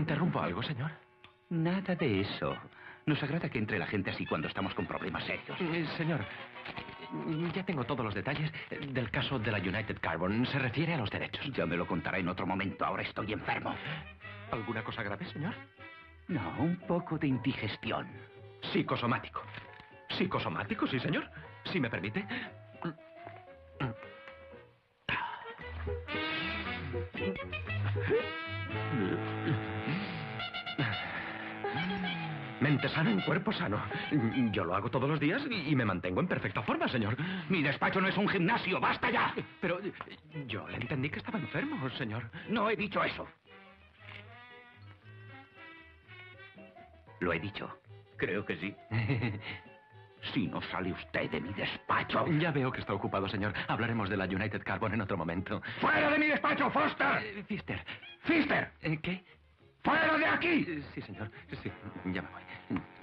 ¿Interrumpo algo, señor? Nada de eso. Nos agrada que entre la gente así cuando estamos con problemas serios. Señor, ya tengo todos los detalles del caso de la United Carbon. Se refiere a los derechos. Ya me lo contará en otro momento. Ahora estoy enfermo. ¿Alguna cosa grave, señor? No, un poco de indigestión. Psicosomático. ¿Psicosomático, sí, señor? Si me permite. Mente sana en cuerpo sano. Yo lo hago todos los días y me mantengo en perfecta forma, señor. Mi despacho no es un gimnasio. ¡Basta ya! Pero yo le entendí que estaba enfermo, señor. No he dicho eso. ¿Lo he dicho? Creo que sí. Si no sale usted de mi despacho... Ya veo que está ocupado, señor. Hablaremos de la United Carbon en otro momento. ¡Fuera de mi despacho, Foster! Pfister. ¡Pfister! ¿Qué? ¡Fuera de aquí! Sí, señor. Sí, ya me voy.